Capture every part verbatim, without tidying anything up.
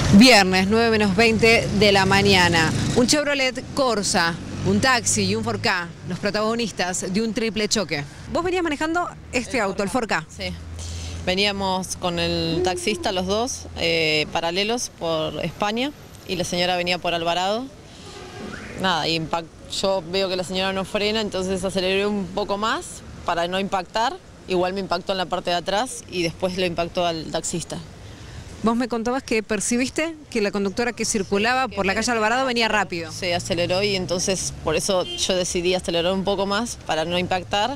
Viernes, nueve menos veinte de la mañana. Un Chevrolet Corsa, un taxi y un Ford Ka, los protagonistas de un triple choque. Vos venías manejando este el auto, el Ford Ka. Sí. Veníamos con el taxista los dos, eh, paralelos por España, y la señora venía por Alvarado. Nada, y yo veo que la señora no frena, entonces aceleré un poco más para no impactar. Igual me impactó en la parte de atrás y después lo impactó al taxista. Vos me contabas que percibiste que la conductora que circulaba por la calle Alvarado venía rápido. Sí, aceleró y entonces por eso yo decidí acelerar un poco más para no impactar.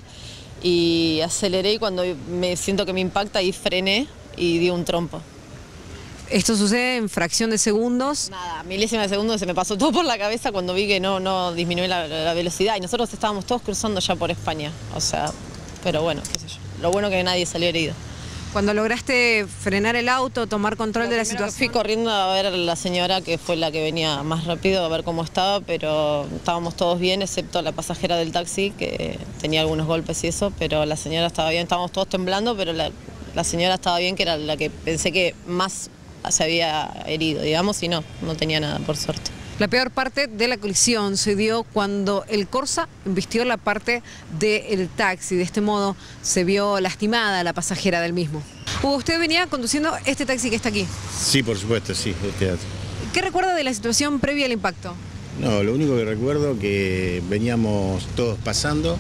Y aceleré y cuando me siento que me impacta y frené y di un trompo. ¿Esto sucede en fracción de segundos? Nada, milésima de segundo se me pasó todo por la cabeza cuando vi que no, no disminuí la, la velocidad. Y nosotros estábamos todos cruzando ya por España. O sea, pero bueno, qué sé yo. Lo bueno que nadie salió herido. Cuando lograste frenar el auto, tomar control de la situación. Fui corriendo a ver a la señora, que fue la que venía más rápido, a ver cómo estaba, pero estábamos todos bien, excepto la pasajera del taxi, que tenía algunos golpes y eso, pero la señora estaba bien, estábamos todos temblando, pero la, la señora estaba bien, que era la que pensé que más se había herido, digamos, y no, no tenía nada, por suerte. La peor parte de la colisión se dio cuando el Corsa embistió la parte del taxi. De este modo se vio lastimada la pasajera del mismo. Hugo, usted venía conduciendo este taxi que está aquí. Sí, por supuesto, sí. Este... ¿Qué recuerda de la situación previa al impacto? No, lo único que recuerdo es que veníamos todos pasando,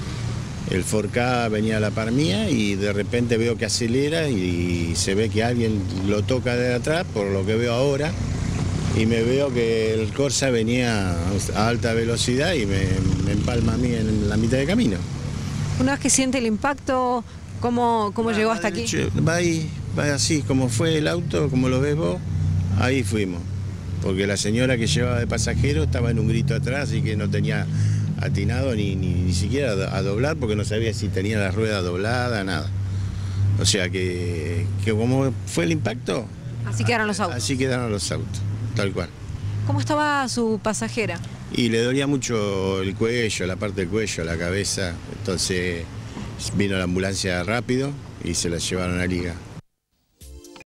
el Ford Ka venía a la par mía y de repente veo que acelera y se ve que alguien lo toca de atrás, por lo que veo ahora. Y me veo que el Corsa venía a alta velocidad y me, me empalma a mí en la mitad de camino. Una vez que siente el impacto, ¿cómo, cómo ah, llegó hasta aquí? Va ahí, va así, como fue el auto, como lo ves vos, ahí fuimos. Porque la señora que llevaba de pasajero estaba en un grito atrás y que no tenía atinado ni, ni, ni siquiera a doblar porque no sabía si tenía la rueda doblada, nada. O sea que, que como fue el impacto... Así quedaron los autos. Así quedaron los autos. Tal cual. ¿Cómo estaba su pasajera? Y le dolía mucho el cuello, la parte del cuello, la cabeza. Entonces vino la ambulancia rápido y se la llevaron a Liga.